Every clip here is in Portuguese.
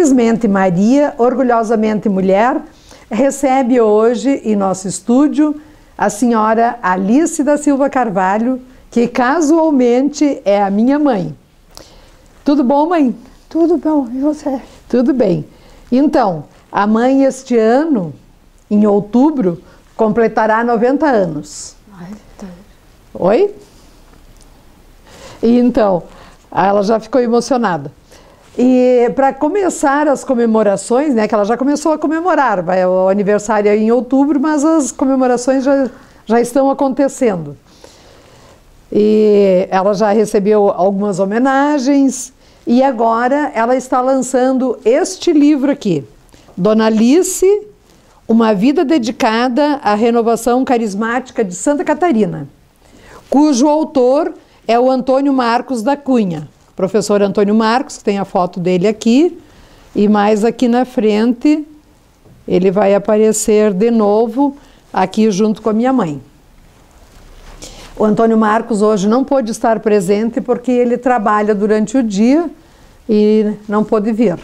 Felizmente Maria, orgulhosamente mulher, recebe hoje em nosso estúdio a senhora Alice da Silva Carvalho, que casualmente é a minha mãe. Tudo bom, mãe? Tudo bom, e você? Tudo bem. Então, a mãe este ano, em outubro, completará 90 anos. Ai, tá. Oi? E então, ela já ficou emocionada. E para começar as comemorações, né, que ela já começou a comemorar, o aniversário é em outubro, mas as comemorações já estão acontecendo. E ela já recebeu algumas homenagens e agora ela está lançando este livro aqui, Dona Alice, uma vida dedicada à renovação carismática de Santa Catarina, cujo autor é o Antônio Marcos da Cunha. Professor Antônio Marcos, que tem a foto dele aqui, e mais aqui na frente, ele vai aparecer de novo aqui junto com a minha mãe. O Antônio Marcos hoje não pôde estar presente porque ele trabalha durante o dia e não pôde vir.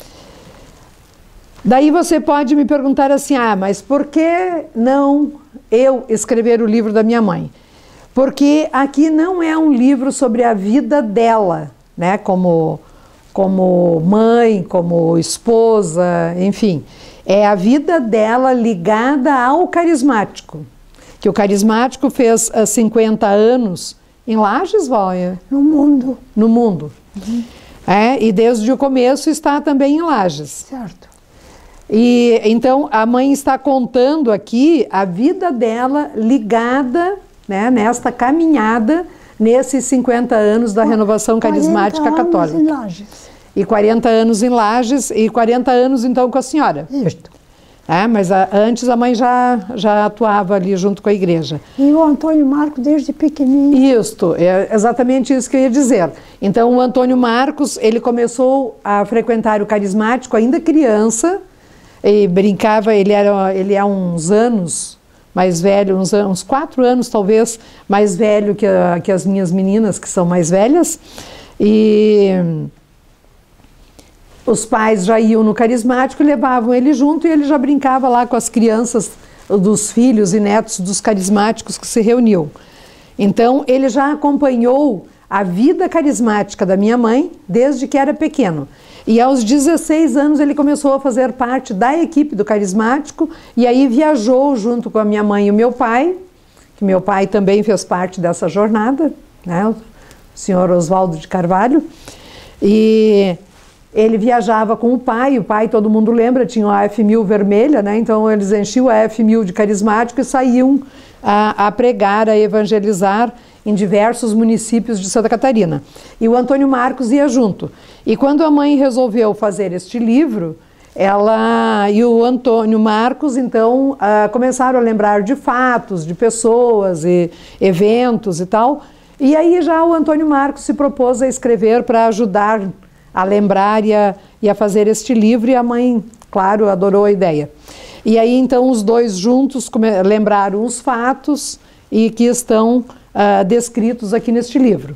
Daí você pode me perguntar assim, mas por que não eu escrever o livro da minha mãe? Porque aqui não é um livro sobre a vida dela, né, como mãe, como esposa, enfim. É a vida dela ligada ao carismático. Que o carismático fez 50 anos em Lages, Valha? No mundo. No mundo. Uhum. E desde o começo está também em Lages. Certo. E então a mãe está contando aqui a vida dela ligada, né, nesta caminhada, nesses 50 anos da renovação carismática católica. 40 anos em Lages. E 40 anos em Lages, e 40 anos então com a senhora. Isso. Mas antes a mãe já atuava ali junto com a igreja. E o Antônio Marcos desde pequenininho. Isto, é exatamente isso que eu ia dizer. Então o Antônio Marcos, ele começou a frequentar o carismático ainda criança, e brincava, ele é uns anos mais velho, uns 4 anos talvez, mais velho que as minhas meninas, que são mais velhas, e os pais já iam no carismático e levavam ele junto, e ele já brincava lá com as crianças dos filhos e netos dos carismáticos que se reuniam. Então ele já acompanhou a vida carismática da minha mãe desde que era pequeno. E aos 16 anos ele começou a fazer parte da equipe do carismático, e aí viajou junto com a minha mãe e o meu pai, que meu pai também fez parte dessa jornada, né, o senhor Oswaldo de Carvalho, e ele viajava com o pai todo mundo lembra, tinha a F1000 vermelha, né, então eles enchiam a F1000 de carismático e saíam a pregar, a evangelizar em diversos municípios de Santa Catarina. E o Antônio Marcos ia junto. E quando a mãe resolveu fazer este livro, ela e o Antônio Marcos, então, começaram a lembrar de fatos, de pessoas e eventos e tal. E aí já o Antônio Marcos se propôs a escrever para ajudar a lembrar e a fazer este livro, e a mãe, claro, adorou a ideia. E aí, então, os dois juntos lembraram os fatos e que estão descritos aqui neste livro.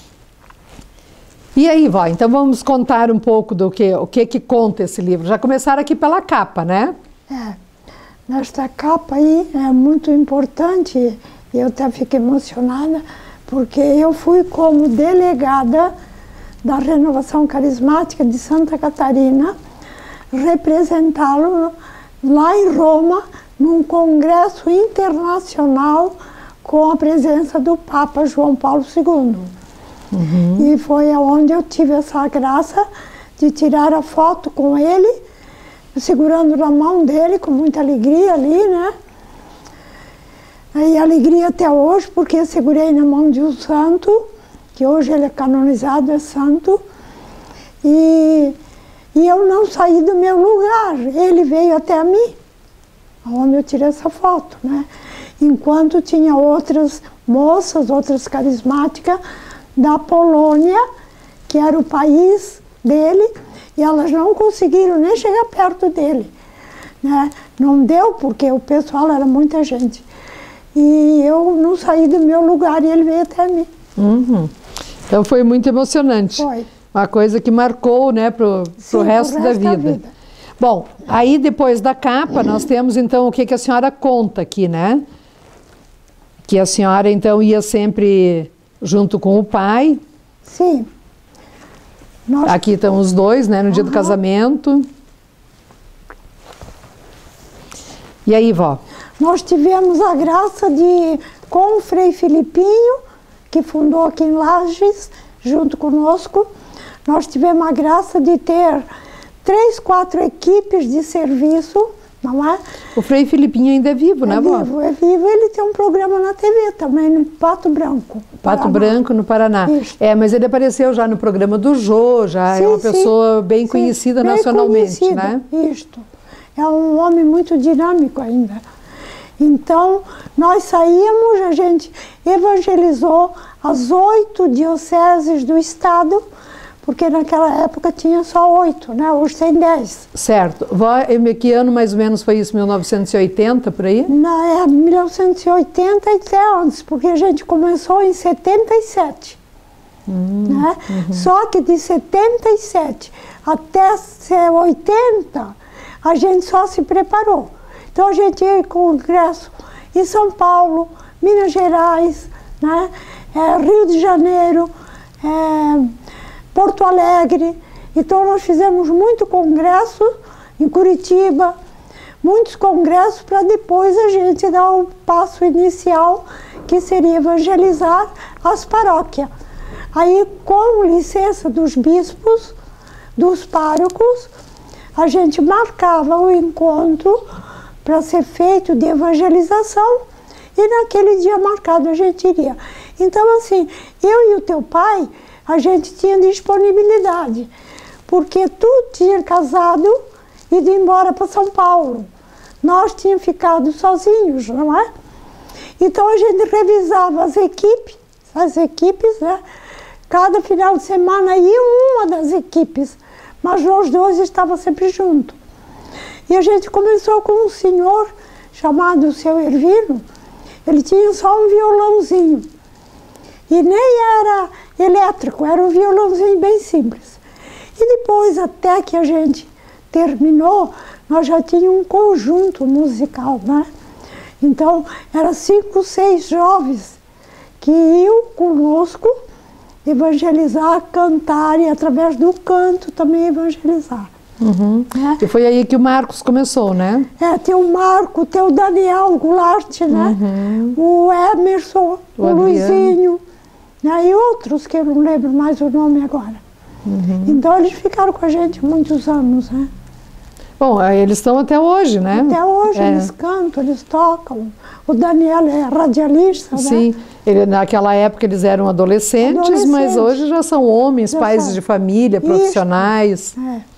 E aí, vó, então vamos contar um pouco do o que conta esse livro. Já começaram aqui pela capa, né? Nesta capa aí é muito importante, e eu até fiquei emocionada, porque eu fui como delegada da Renovação Carismática de Santa Catarina representá-lo lá em Roma, num congresso internacional com a presença do Papa João Paulo II. Uhum. E foi onde eu tive essa graça de tirar a foto com ele, segurando na mão dele com muita alegria ali, né? E alegria até hoje, porque eu segurei na mão de um santo, que hoje ele é canonizado, é santo, e eu não saí do meu lugar. Ele veio até mim, onde eu tirei essa foto, né? Enquanto tinha outras moças, outras carismáticas da Polônia, que era o país dele, e elas não conseguiram nem chegar perto dele, né? Não deu, porque o pessoal era muita gente. E eu não saí do meu lugar e ele veio até mim. Uhum. Então foi muito emocionante. Foi. uma coisa que marcou, né, pro resto da vida. Bom, aí depois da capa, nós temos então o que a senhora conta aqui, né? Que a senhora então ia sempre junto com o pai. Sim. Aqui estão os dois, né, no dia do casamento. E aí, vó? Nós tivemos a graça de, com o Frei Filipinho, que fundou aqui em Lages, junto conosco, nós tivemos a graça de ter 3, 4 equipes de serviço, não é? O Frei Filipinho ainda é vivo, né, vó? É vivo. Ele tem um programa na TV também, no Pato Branco. Pato Branco, no Paraná. Isso. Mas ele apareceu já no programa do Jô, já é uma pessoa bem conhecida nacionalmente, né? Isto. É um homem muito dinâmico ainda. Então, nós saímos, a gente evangelizou as 8 dioceses do estado, porque naquela época tinha só 8, né? Hoje tem 10. Certo. Vó, que ano mais ou menos foi isso? 1980, por aí? Não, 1980 e até antes, porque a gente começou em 77. Né? Só que de 77 até 80, a gente só se preparou. Então a gente ia em congresso em São Paulo, Minas Gerais, né? Rio de Janeiro, Porto Alegre. Então nós fizemos muito congresso em Curitiba, muitos congressos para depois a gente dar o passo inicial, que seria evangelizar as paróquias. Aí, com licença dos bispos, dos párocos, a gente marcava o encontro para ser feito de evangelização e naquele dia marcado a gente iria. Então, assim, eu e o teu pai, a gente tinha disponibilidade, porque tu tinha casado e ido embora para São Paulo. Nós tínhamos ficado sozinhos, não é? Então, a gente revisava as equipes, né? Cada final de semana ia uma das equipes, mas nós dois estávamos sempre juntos. E a gente começou com um senhor chamado seu Ervino. Ele tinha só um violãozinho. E nem era elétrico, era um violãozinho bem simples. E depois, até que a gente terminou, nós já tínhamos um conjunto musical, né? Então, eram 5, 6 jovens que iam conosco evangelizar, cantar e através do canto também evangelizar. Né? E foi aí que o Marcos começou, né? Tem o Marco, tem o Daniel Goulart, né? O Emerson, o Luizinho, né? E outros que eu não lembro mais o nome agora. Então eles ficaram com a gente muitos anos, né? Bom, eles estão até hoje, né? Até hoje eles cantam, eles tocam. O Daniel é radialista, Sim, né? Naquela época eles eram adolescentes, mas hoje já são homens, pais de família, profissionais.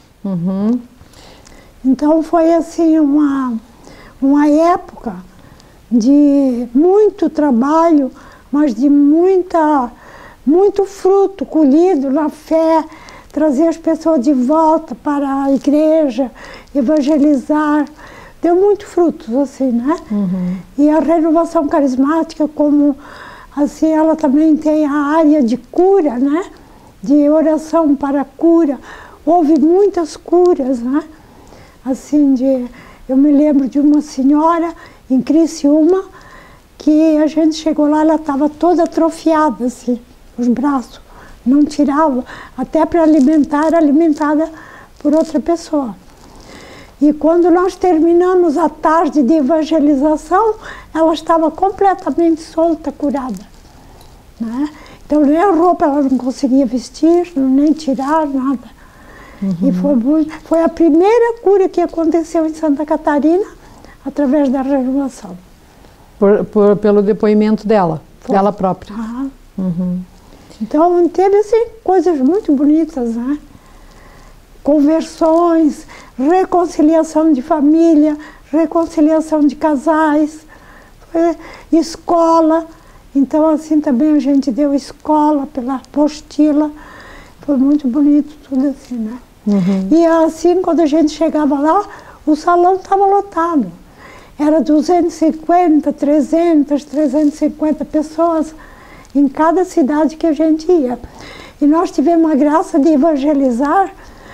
Então foi assim uma época de muito trabalho, mas de muito fruto colhido na fé, trazer as pessoas de volta para a igreja, evangelizar. Deu muito frutos, assim, né? E a renovação carismática, como assim, ela também tem a área de cura, né? De oração para cura. Houve muitas curas, né? Assim, eu me lembro de uma senhora em Criciúma, que a gente chegou lá, ela estava toda atrofiada, assim, os braços. Não tirava, até para alimentar, era alimentada por outra pessoa. E quando nós terminamos a tarde de evangelização, ela estava completamente solta, curada. Né? Então nem a roupa ela não conseguia vestir, nem tirar, nada. E foi a primeira cura que aconteceu em Santa Catarina, através da renovação. Pelo depoimento dela, dela própria. Então teve assim, coisas muito bonitas, né? Conversões, reconciliação de família, reconciliação de casais, escola. Então assim também a gente deu escola pela apostila. Foi muito bonito tudo assim, né? E assim, quando a gente chegava lá, o salão estava lotado. Era 250, 300, 350 pessoas em cada cidade que a gente ia. E nós tivemos a graça de evangelizar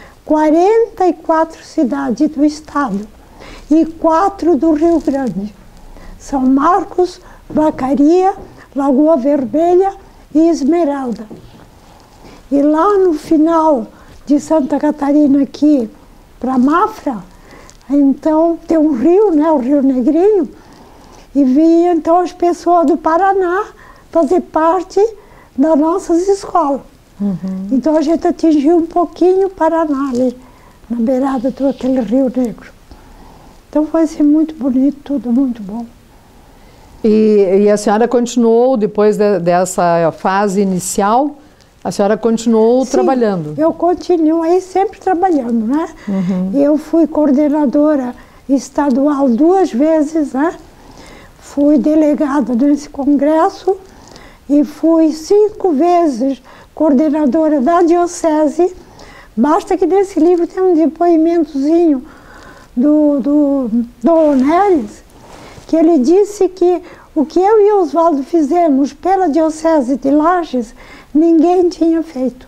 44 cidades do estado e 4 do Rio Grande. São Marcos, Vacaria, Lagoa Vermelha e Esmeralda. E lá no final de Santa Catarina, aqui para Mafra, então tem um rio, né, o Rio Negrinho, e vinha então as pessoas do Paraná fazer parte das nossas escolas. Então a gente atingiu um pouquinho o Paraná ali, na beirada daquele Rio Negro. Então foi assim muito bonito, tudo muito bom. E a senhora continuou, depois dessa fase inicial, a senhora continuou trabalhando? Eu continuei sempre trabalhando, né? Eu fui coordenadora estadual 2 vezes, né? Fui delegada nesse congresso e fui 5 vezes coordenadora da diocese. Basta que nesse livro tem um depoimentozinho do Onéris, que ele disse que o que eu e Oswaldo fizemos pela diocese de Lages, ninguém tinha feito.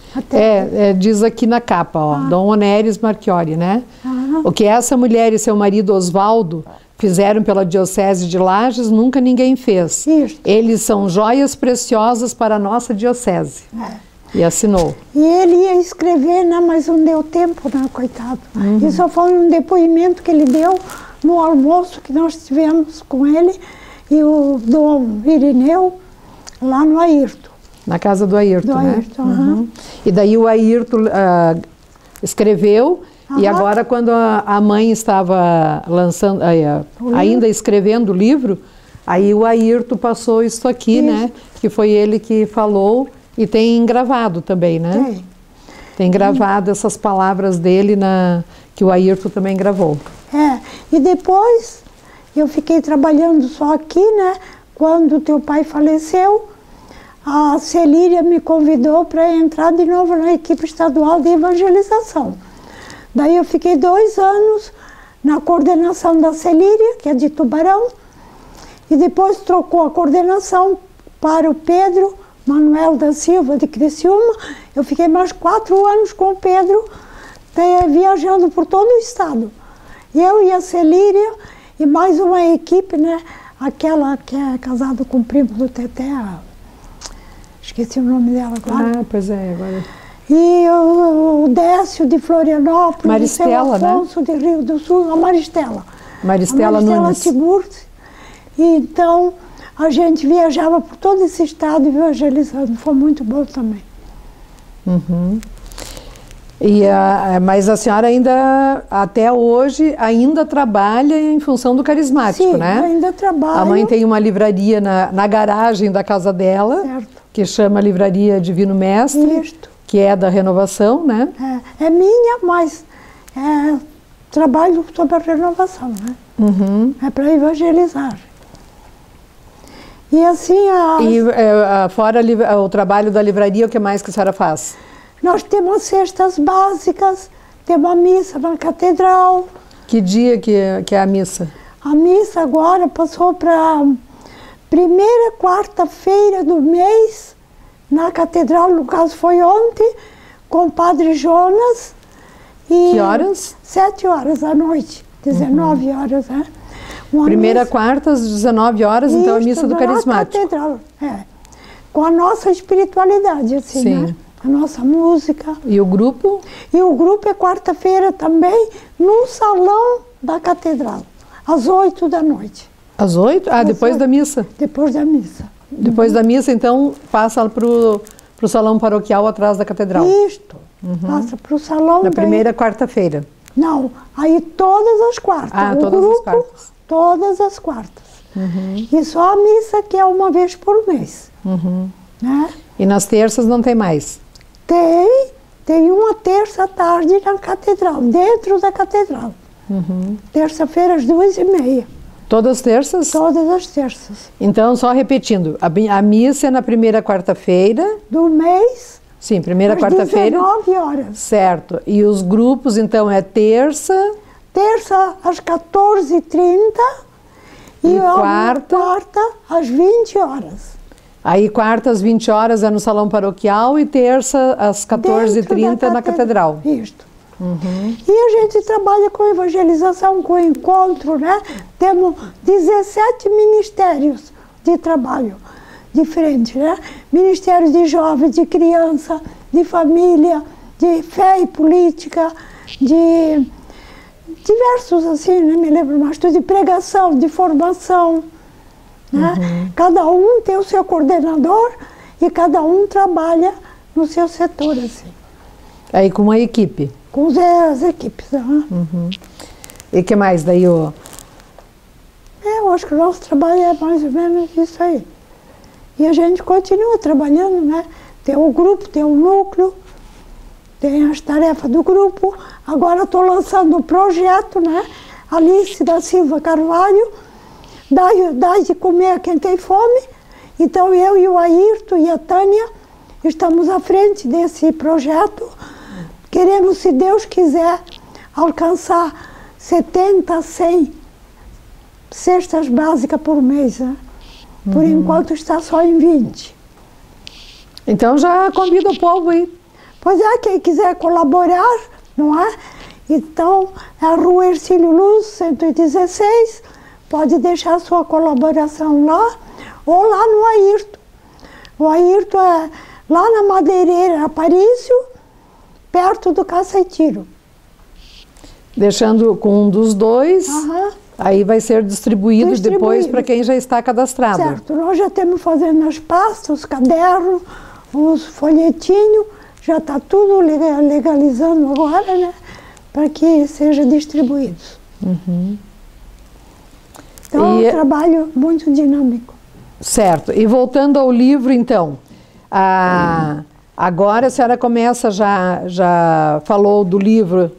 Diz aqui na capa, ó, Dom Onéris Marchiori, né? O que essa mulher e seu marido Oswaldo fizeram pela diocese de Lages, nunca ninguém fez. Isso. Eles são joias preciosas para a nossa diocese. E assinou. E ele ia escrever, né, mas não deu tempo, né, coitado. Isso só foi um depoimento que ele deu no almoço que nós tivemos com ele e o Dom Irineu, lá no Ayrton. Na casa do Ayrton, né? Ayrton, E daí o Ayrton escreveu, e agora quando a mãe estava lançando, ainda escrevendo o livro, aí o Ayrton passou isso aqui, né? Que foi ele que falou, e tem gravado também, né? Tem gravado essas palavras dele, que o Ayrton também gravou. E depois eu fiquei trabalhando só aqui, né? Quando teu pai faleceu, a Celíria me convidou para entrar de novo na equipe estadual de evangelização. Daí eu fiquei 2 anos na coordenação da Celíria, que é de Tubarão, e depois trocou a coordenação para o Pedro Manuel da Silva, de Criciúma. Eu fiquei mais 4 anos com o Pedro, viajando por todo o estado. Eu e a Celíria e mais uma equipe, né? Aquela que é casada com o primo do Teté, esqueci o nome dela agora. Pois é, agora. E o Décio de Florianópolis, Maristela, o Afonso de Rio do Sul, a Maristela. Maristela Nunes. Tiburcio. E então a gente viajava por todo esse estado evangelizando, foi muito bom também. Mas a senhora ainda, até hoje, ainda trabalha em função do carismático, né? Sim, ainda trabalho. A mãe tem uma livraria na garagem da casa dela, que chama Livraria Divino Mestre, que é da renovação, né? É minha, mas trabalho sobre a renovação, né? É para evangelizar. E assim... fora o trabalho da livraria, o que mais que a senhora faz? Nós temos cestas básicas, temos a missa na catedral. Que dia que é a missa? A missa agora passou para primeira quarta-feira do mês, na catedral, no caso foi ontem, com o Padre Jonas. E que horas? 7 horas da noite, 19 horas, né? Primeira quarta, às 19 horas, então a missa do carismático. Na catedral, com a nossa espiritualidade, assim, né? A nossa música. E o grupo? E o grupo é quarta-feira também, no salão da catedral, às 8 da noite. Às 8? Depois da missa? Depois da missa. Depois da missa, então, passa para o salão paroquial atrás da catedral? Isto. Passa para o salão. Na primeira quarta-feira? Não, aí todas as quartas. Todas as quartas. Todas as quartas. E só a missa que é uma vez por mês. Né? E nas terças não tem mais? Tem uma terça à tarde na catedral, dentro da catedral. Terça-feira às 2h30. Todas as terças? Todas as terças. Então, só repetindo, a missa é na primeira quarta-feira? Do mês. Sim, primeira quarta-feira. Às 19 horas. Certo. E os grupos, então, é terça? Terça às 14h30 e a quarta às 20 horas. Aí quarta às 20 horas é no salão paroquial e terça às 14h30 na catedral. Isso. E a gente trabalha com evangelização, com encontro, né? Temos 17 ministérios de trabalho diferentes, né? Ministério de jovens, de criança, de família, de fé e política, de diversos assim, né? Me lembro mais, de pregação, de formação, né? Cada um tem o seu coordenador e cada um trabalha no seu setor, assim. Aí com uma equipe? Com as equipes. E que mais daí? Eu acho que o nosso trabalho é mais ou menos isso aí. E a gente continua trabalhando, né? Tem o grupo, tem o núcleo, tem as tarefas do grupo. Agora estou lançando um projeto, né? Alice da Silva Carvalho, dá de comer a quem tem fome. Então eu e o Ayrton e a Tânia estamos à frente desse projeto. Queremos, se Deus quiser, alcançar 70, 100 cestas básicas por mês, né? Por enquanto está só em 20. Então já convida o povo aí. Pois é, quem quiser colaborar, não é? Então, é a Rua Hercílio Luz, 116, pode deixar sua colaboração lá, ou lá no Ayrton. O Ayrton é lá na Madeireira Aparício, perto do Caça-e-Tiro. Deixando com um dos dois, aí vai ser distribuído depois para quem já está cadastrado. Certo, nós já estamos fazendo as pastas, os cadernos, os folhetinhos, já está tudo legalizando agora, né? Para que seja distribuído. Então é um trabalho muito dinâmico. Certo. E voltando ao livro, então, agora a senhora começa, já falou do livro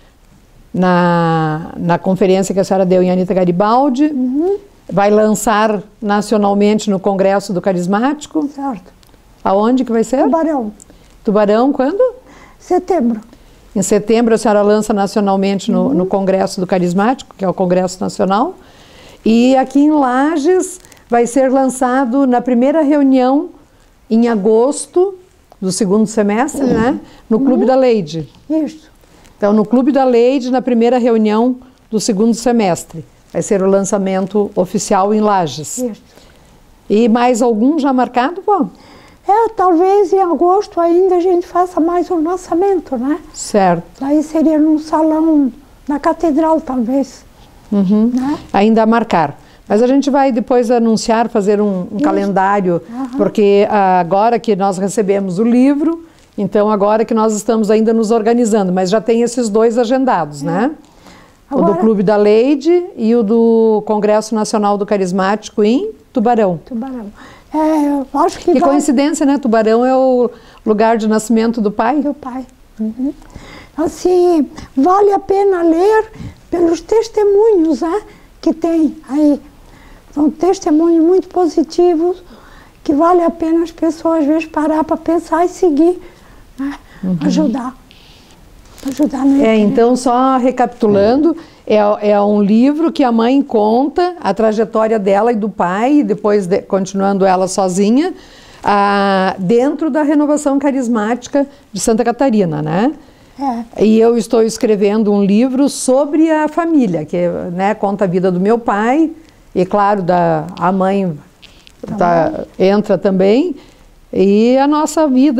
na conferência que a senhora deu em Anita Garibaldi, vai lançar nacionalmente no Congresso do Carismático. Certo. Aonde que vai ser? Tubarão. Tubarão, quando? Setembro. Em setembro a senhora lança nacionalmente no Congresso do Carismático, que é o Congresso Nacional. E aqui em Lages vai ser lançado na primeira reunião em agosto do segundo semestre, né? No Clube da Leide. Isso. Então, no Clube da Leide, na primeira reunião do segundo semestre, vai ser o lançamento oficial em Lages. Isso. E mais algum já marcado, bom? Talvez em agosto ainda a gente faça mais um lançamento, né? Certo. Aí seria num salão da catedral, talvez. Né? Ainda a marcar. Mas a gente vai depois anunciar, fazer um calendário, porque agora que nós recebemos o livro, então agora que nós estamos ainda nos organizando, mas já tem esses dois agendados, né? Agora, o do Clube da Leide e o do Congresso Nacional do Carismático em Tubarão. Tubarão. Eu acho que coincidência, né? Tubarão é o lugar de nascimento do pai. Do pai. Assim, vale a pena ler pelos testemunhos, né, que tem aí. São testemunhos muito positivos, que vale a pena as pessoas, às vezes, parar para pensar e seguir, né? Ajudar no então, só recapitulando, é um livro que a mãe conta a trajetória dela e do pai, e depois continuando ela sozinha, dentro da renovação carismática de Santa Catarina, né? E eu estou escrevendo um livro sobre a família, que, né, conta a vida do meu pai, e claro, a mãe entra também, e a nossa vida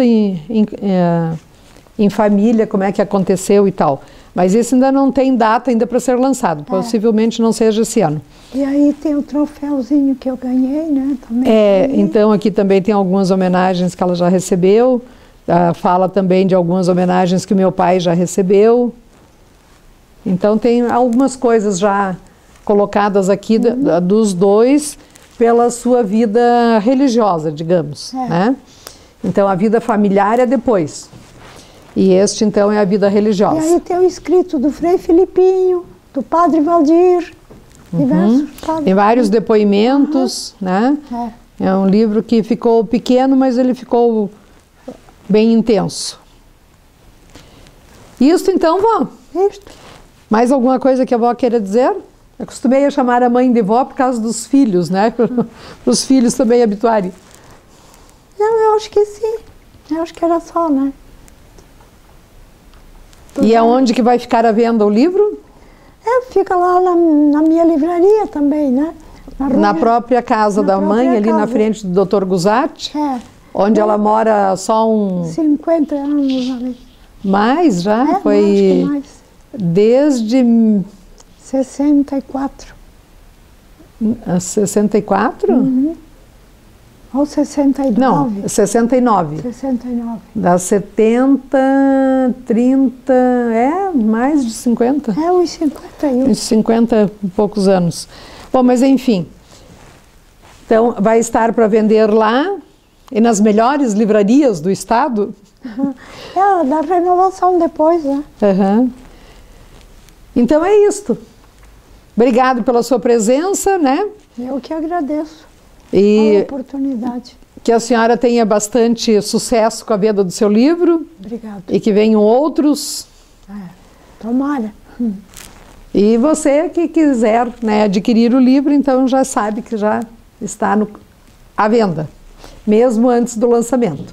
em família, como é que aconteceu e tal. Mas isso ainda não tem data ainda para ser lançado, possivelmente não seja esse ano. E aí tem o troféuzinho que eu ganhei, né? Também então aqui também tem algumas homenagens que ela já recebeu, fala também de algumas homenagens que o meu pai já recebeu. Então tem algumas coisas já colocadas aqui dos dois pela sua vida religiosa, digamos, né? Então a vida familiar é depois. E este, então, é a vida religiosa. E aí tem o escrito do Frei Filipinho, do Padre Valdir, diversos padres. Tem vários depoimentos, né? É um livro que ficou pequeno, mas ele ficou bem intenso. Isto, então, vó? Isto. Mais alguma coisa que a vó queira dizer? Eu acostumei a chamar a mãe de vó por causa dos filhos, né? Para os filhos também habituarem. Não, eu acho que sim. Eu acho que era só, né? E aonde que vai ficar à venda o livro? Fica lá na minha livraria também, né? Na própria casa da mãe, ali na frente do Dr. Guzatti? Onde ela mora só 50 anos ali. Mais já? Foi acho que mais. Desde... 64. 64? Uhum. Ou 69? Não, 69. 69. Dá 70, 30, mais de 50. Uns 51. Uns 50 e poucos anos. Bom, mas enfim. Então, vai estar para vender lá e nas melhores livrarias do estado? Da renovação depois, né? Uhum. Então é isto. Obrigado pela sua presença, né? Eu que agradeço e a oportunidade. Que a senhora tenha bastante sucesso com a venda do seu livro. Obrigada. E que venham outros. Tomara. E você que quiser, né, adquirir o livro, então já sabe que já está à venda, mesmo antes do lançamento.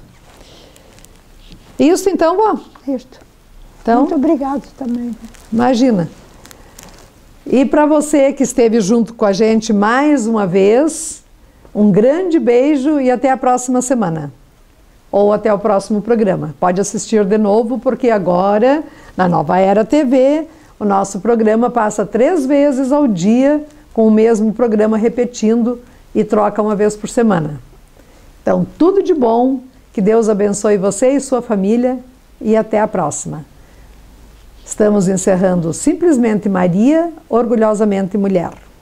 Isso então, vó? Isso. Então, muito obrigado também. Imagina. E para você que esteve junto com a gente mais uma vez, um grande beijo e até a próxima semana. Ou até o próximo programa. Pode assistir de novo, porque agora, na Nova Era TV, o nosso programa passa 3 vezes ao dia, com o mesmo programa repetindo e troca uma vez por semana. Então, tudo de bom, que Deus abençoe você e sua família e até a próxima. Estamos encerrando Simplesmente Maria, Orgulhosamente Mulher.